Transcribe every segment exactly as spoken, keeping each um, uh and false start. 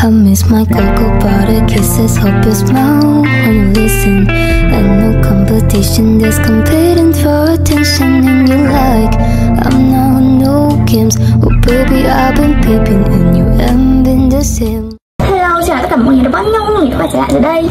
I miss my cocoa butter kisses. Hope you smile when you listen. And no competition, there's competing for attention. And you like, I'm now no games. Oh baby, I've been peeping and you haven't been the same. Hello, chào tất cả mọi người đã bao nhiêu người đã quay trở lại rồi đây.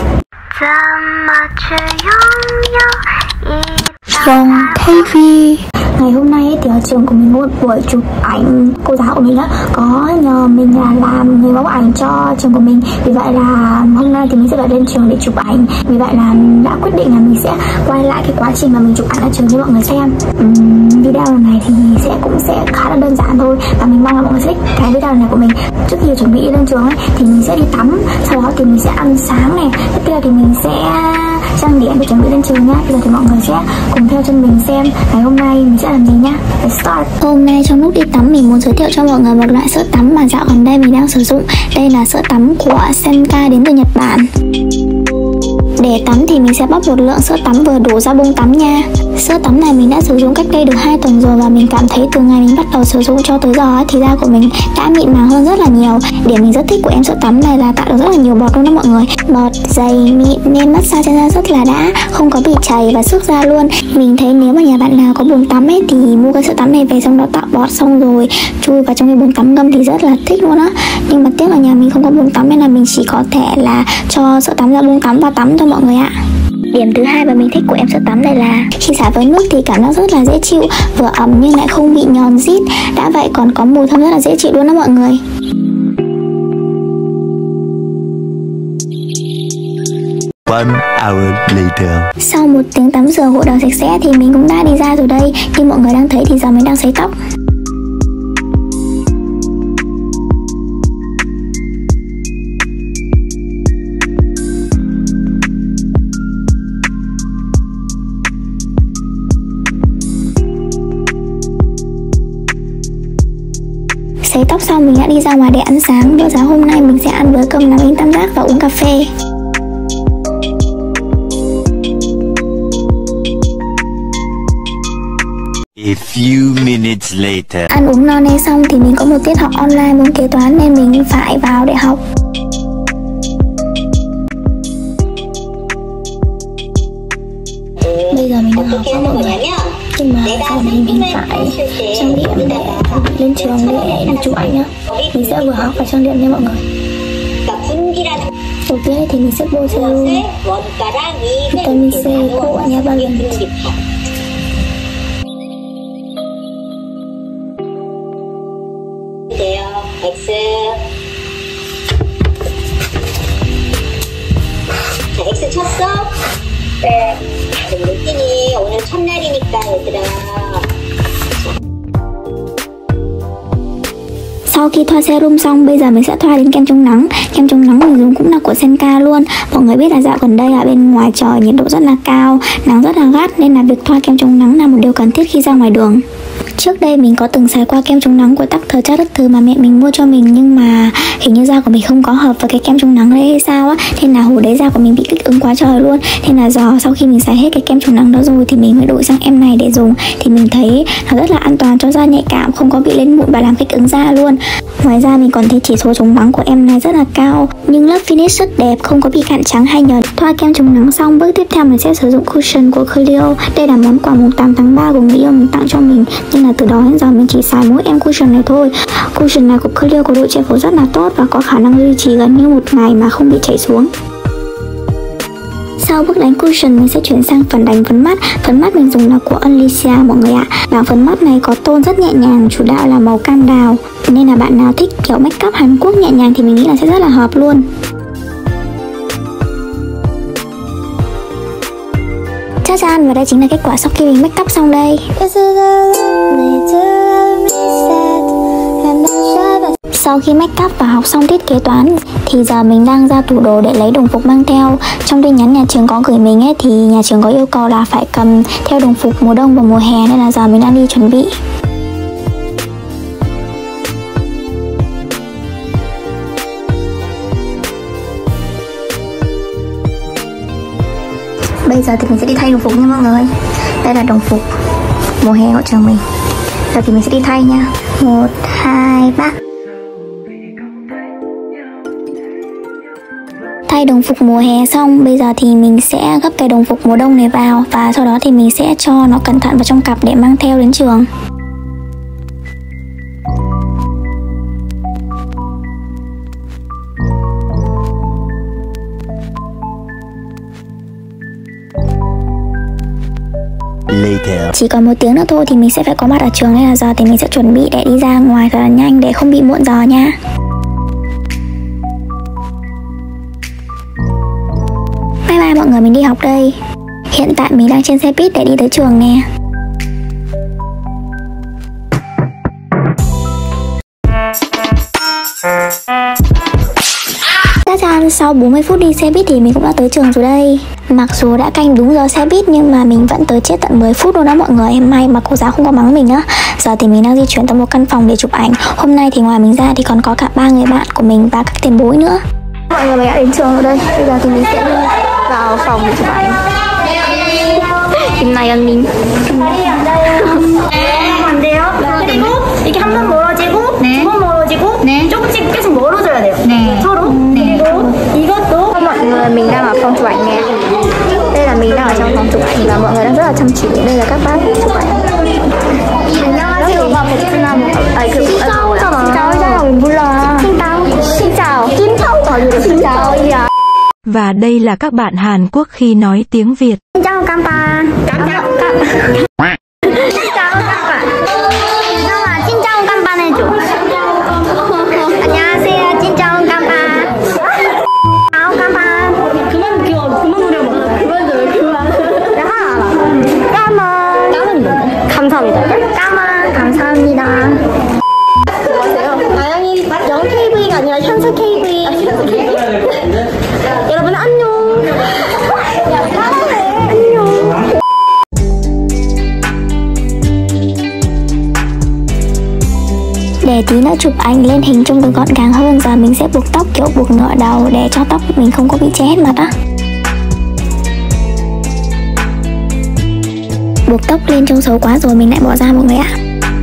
Vâng, thay vì ngày hôm nay thì ở trường của mình có một buổi chụp ảnh. Cô giáo của mình á có nhờ mình là làm người mẫu ảnh cho trường của mình. Vì vậy là hôm nay thì mình sẽ phải lên trường để chụp ảnh. Vì vậy là đã quyết định là mình sẽ quay lại cái quá trình mà mình chụp ảnh ở trường cho mọi người xem. uhm, Video này thì sẽ cũng sẽ khá là đơn giản thôi, và mình mong là mọi người sẽ thích cái video này của mình. Trước khi chuẩn bị lên trường ấy thì mình sẽ đi tắm, sau đó thì mình sẽ ăn sáng này, tiếp theo thì mình sẽ trang điểm để chuẩn bị lên trường nhá. Bây giờ thì mọi người sẽ cùng theo chân mình xem ngày hôm nay mình sẽ làm gì nhá. Let's start. Hôm nay trong lúc đi tắm mình muốn giới thiệu cho mọi người một loại sữa tắm mà dạo gần đây mình đang sử dụng. Đây là sữa tắm của Senka đến từ Nhật Bản. Để tắm thì mình sẽ bóc một lượng sữa tắm vừa đủ ra bông tắm nha. Sữa tắm này mình đã sử dụng cách đây được hai tuần rồi, và mình cảm thấy từ ngày mình bắt đầu sử dụng cho tới giờ ấy, thì da của mình đã mịn màng hơn rất là nhiều. Điểm mình rất thích của em sữa tắm này là tạo được rất là nhiều bọt luôn đó mọi người. Bọt dày mịn nên massage trên da rất là đã, không có bị chảy và xước da luôn. Mình thấy nếu mà nhà bạn nào có bồn tắm ấy thì mua cái sữa tắm này về, xong đó tạo bọt xong rồi chui vào trong cái bồn tắm ngâm thì rất là thích luôn á. Nhưng mà tiếc là nhà mình không có bồn tắm nên là mình chỉ có thể là cho sữa tắm ra bồn tắm và tắm cho mọi người ạ. Điểm thứ hai mà mình thích của em sữa tắm này là khi xả với nước thì cảm giác rất là dễ chịu, vừa ẩm nhưng lại không bị nhòn rít. Đã vậy còn có mùi thơm rất là dễ chịu luôn đó mọi người. One hour later. Sau một tiếng tắm rửa gội đầu sạch sẽ thì mình cũng đã đi ra rồi đây. Như mọi người đang thấy thì giờ mình đang sấy tóc. Sấy tóc xong mình đã đi ra ngoài để ăn sáng. Bữa sáng hôm nay mình sẽ ăn với cơm nắm bánh tam giác và uống cà phê. A few minutes later. Ăn uống no nê xong thì mình có một tiết học online môn kế toán nên mình phải vào để học. Bây giờ mình đang học các mọi người, nhưng mà sau này mình phải trang điểm để lên trường để đi chụp ảnh nhá. Mình sẽ vừa học và trang điểm nha mọi người. Đầu tiên thì mình sẽ bôi serum vitamin C của nha ba lần. X. 자, X 쳤어? 네. 루틴이 오늘 첫날이니까 얘들아. Sau khi thoa serum xong, bây giờ mình sẽ thoa đến kem chống nắng. Kem chống nắng mình dùng cũng là của Senka luôn. Mọi người biết là dạo gần đây ở bên ngoài trời nhiệt độ rất là cao, nắng rất là gắt, nên là việc thoa kem chống nắng là một điều cần thiết khi ra ngoài đường. Trước đây mình có từng xài qua kem chống nắng của Doctor Charlotte mà mẹ mình mua cho mình, nhưng mà hình như da của mình không có hợp với cái kem chống nắng đấy hay sao á, nên là hồi đấy da của mình bị kích ứng quá trời luôn. Nên là giờ sau khi mình xài hết cái kem chống nắng đó rồi thì mình mới đổi sang em này để dùng, thì mình thấy nó rất là an toàn cho da nhạy cảm, không có bị lên mụn và làm kích ứng da luôn. Ngoài ra mình còn thấy chỉ số chống nắng của em này rất là cao, nhưng lớp finish rất đẹp, không có bị cạn trắng hay nhờn. Thoa kem chống nắng xong, bước tiếp theo mình sẽ sử dụng cushion của Clio. Đây là món quà mùng tám tháng ba của người yêu mình tặng cho mình, nhưng là từ đó đến giờ mình chỉ xài mỗi em cushion này thôi. Cushion này của Clio có độ che phủ rất là tốt và có khả năng duy trì gần như một ngày mà không bị chảy xuống. Sau bước đánh cushion mình sẽ chuyển sang phần đánh phấn mắt. Phấn mắt mình dùng là của Alicia mọi người ạ. Bảng phấn mắt này có tone rất nhẹ nhàng, chủ đạo là màu cam đào, nên là bạn nào thích kiểu make up Hàn Quốc nhẹ nhàng thì mình nghĩ là sẽ rất là hợp luôn. Chắc chắn, và đây chính là kết quả sau khi mình make up xong đây. Sau khi make up và học xong tiết kế toán thì giờ mình đang ra tủ đồ để lấy đồng phục mang theo. Trong tin nhắn nhà trường có gửi mình ấy thì nhà trường có yêu cầu là phải cầm theo đồng phục mùa đông và mùa hè, nên là giờ mình đang đi chuẩn bị. Bây giờ thì mình sẽ đi thay đồng phục nha mọi người. Đây là đồng phục mùa hè của trường mình. Giờ thì mình sẽ đi thay nha. Một, hai, ba. Thay đồng phục mùa hè xong, bây giờ thì mình sẽ gấp cái đồng phục mùa đông này vào và sau đó thì mình sẽ cho nó cẩn thận vào trong cặp để mang theo đến trường. Later. Chỉ còn một tiếng nữa thôi thì mình sẽ phải có mặt ở trường, nên là giờ thì mình sẽ chuẩn bị để đi ra ngoài thật là nhanh để không bị muộn giờ nha. Bye bye mọi người, mình đi học đây. Hiện tại mình đang trên xe buýt để đi tới trường nè. Chắc chắn sau bốn mươi phút đi xe buýt thì mình cũng đã tới trường rồi đây. Mặc dù đã canh đúng giờ xe buýt nhưng mà mình vẫn tới chết tận mười phút luôn đó mọi người. May mà cô giáo không có mắng mình á. Giờ thì mình đang di chuyển tới một căn phòng để chụp ảnh. Hôm nay thì ngoài mình ra thì còn có cả ba người bạn của mình và các tiền bối nữa. Mọi người, mình đã đến trường rồi đây. Bây giờ thì mình sẽ đi vào phòng để chụp ảnh. 김나연 님. 안 돼요. 그리고 이렇게 한 번 멀어지고 두 번 멀어지고 조금씩 계속 멀어져야 돼요. 서로. 그리고 이것도 Mọi người, mình đang ở phòng chụp ảnh nè. Đây là mình đang ở trong phòng chụp ảnh và mọi người đang rất là chăm chỉ. Đây là các bác chụp ảnh. 안녕하세요. 아니 그 진짜오잖아. 진짜오잖아. 왜 몰라? 진짜오. 진짜오. 진짜오. 진짜오야. Và đây là các bạn Hàn Quốc khi nói tiếng Việt. 진짜오 깜빡. 깜빡. 진짜오 깜빡. 형아 진짜오 깜빡 해줘. 안녕하세요. 진짜오 깜빡. 진짜오 깜빡. 그만 귀여워. 그만 노려봐. 그만 노려. 그만. 나 하나 알아. 까만. 까만이 뭔데? 감사합니다. 까만. 감사합니다. 안녕하세요. 나영이 영 케이브이가 아니라 현수 케이브이. 여러분 안녕. 안녕. Để tí nữa chụp ảnh lên hình trông được gọn gàng hơn, giờ mình sẽ buộc tóc kiểu buộc nửa đầu để cho tóc mình không có bị che hết mặt á. Buộc tóc lên trông xấu quá rồi mình lại bỏ ra mọi người ạ.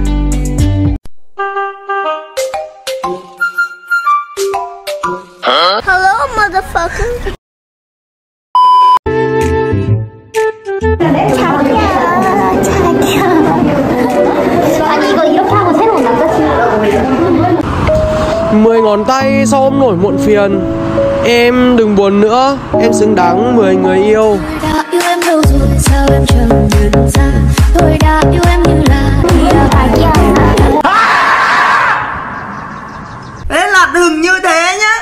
Hello motherfucker. 아니 이거 이렇게 하고 새로운 남자친구라고. Mười ngón tay sao ôm nổi muộn phiền. Em đừng buồn nữa, em xứng đáng mười người yêu. Thế là đừng như thế nhá.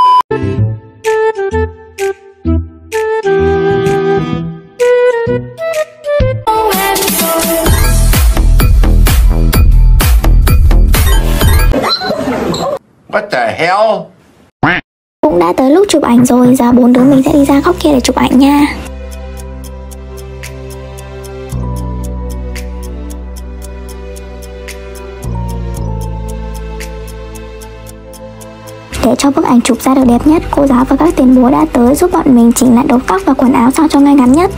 What the hell? Cũng đã tới lúc chụp ảnh rồi, giờ bốn đứa mình sẽ đi ra góc kia để chụp ảnh nha. Để cho bức ảnh chụp ra được đẹp nhất, cô giáo và các tiền bối đã tới giúp bọn mình chỉnh lại đầu tóc và quần áo sao cho ngay ngắn nhất.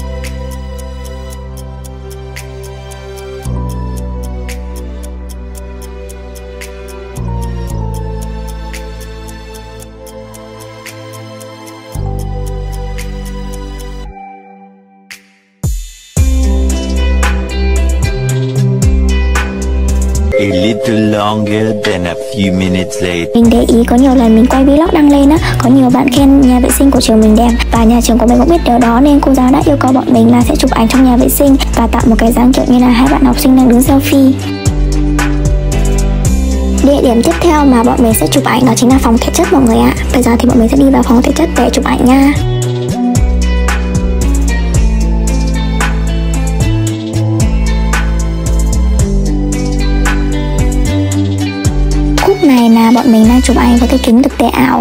A little longer than a few minutes later. Mình để ý có nhiều lần mình quay vlog đăng lên á, có nhiều bạn khen nhà vệ sinh của trường mình đẹp và nhà trường của mình cũng biết điều đó nên cô giáo đã yêu cầu bọn mình là sẽ chụp ảnh trong nhà vệ sinh và tạo một cái dáng kiểu như là hai bạn học sinh đang đứng selfie. Địa điểm tiếp theo mà bọn mình sẽ chụp ảnh đó chính là phòng thể chất mọi người ạ. Bây giờ thì bọn mình sẽ đi vào phòng thể chất để chụp ảnh nha. Khúc này là bọn mình đang chụp ảnh với cái kính thực tế ảo.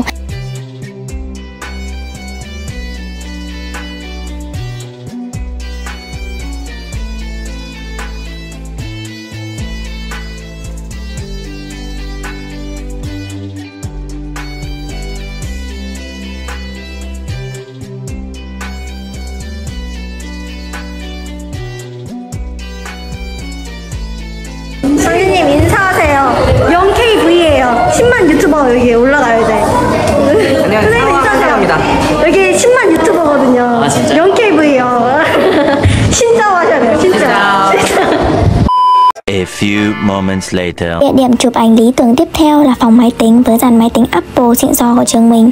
선생님 인사하세요. 영 케이브이예요. 십만 유튜버가 여기에 올라가야 돼. 안녕하세요. 상황 상담입니다. few moments later. Địa điểm chụp ảnh lý tưởng tiếp theo là phòng máy tính với dàn máy tính Apple xịn sò của trường mình.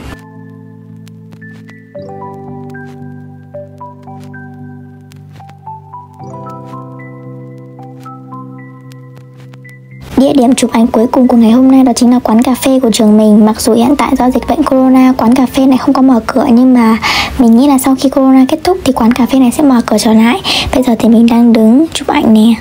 Địa điểm chụp ảnh cuối cùng của ngày hôm nay đó chính là quán cà phê của trường mình. Mặc dù hiện tại do dịch bệnh corona, quán cà phê này không có mở cửa, nhưng mà mình nghĩ là sau khi corona kết thúc thì quán cà phê này sẽ mở cửa trở lại. Bây giờ thì mình đang đứng chụp ảnh nè.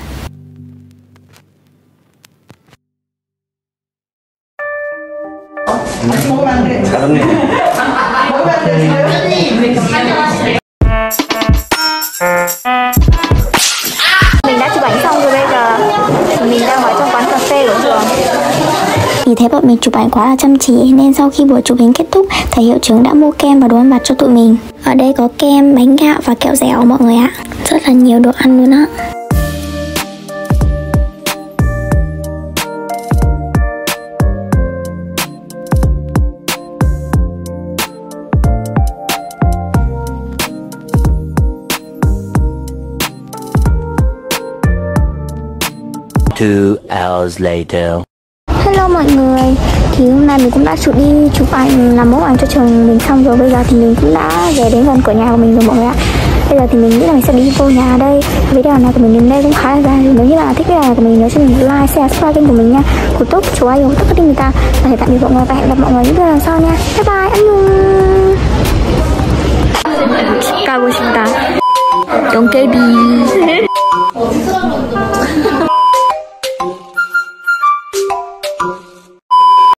Mình đã chụp ảnh xong rồi, bây giờ mình đang ở trong quán cà phê của trường. Vì thấy bọn mình chụp ảnh quá là chăm chỉ nên sau khi buổi chụp hình kết thúc, thầy hiệu trưởng đã mua kem và đồ ăn vặt cho tụi mình. Ở đây có kem, bánh gạo và kẹo dẻo mọi người ạ. Rất là nhiều đồ ăn luôn á. Two hours later. Hello mọi người, thì hôm nay mình cũng đã chụp đi chụp ảnh làm mẫu ảnh cho trường mình xong rồi. Bây giờ thì mình cũng đã về đến gần cửa nhà của mình rồi mọi người ạ. Bây giờ thì mình nghĩ là mình sẽ đi vô nhà ở đây. Video này của mình đến đây cũng khá là dài. Nếu như bạn thích video này của mình nhớ cho mình like, share, subscribe kênh của mình nha. Cú tốt, chú ai yêu tất cả người ta. Và hẹn tạm biệt mọi người và hẹn gặp mọi người những video lần sau nha. Bye bye, 안녕. 가고 싶다. 좀 깨비.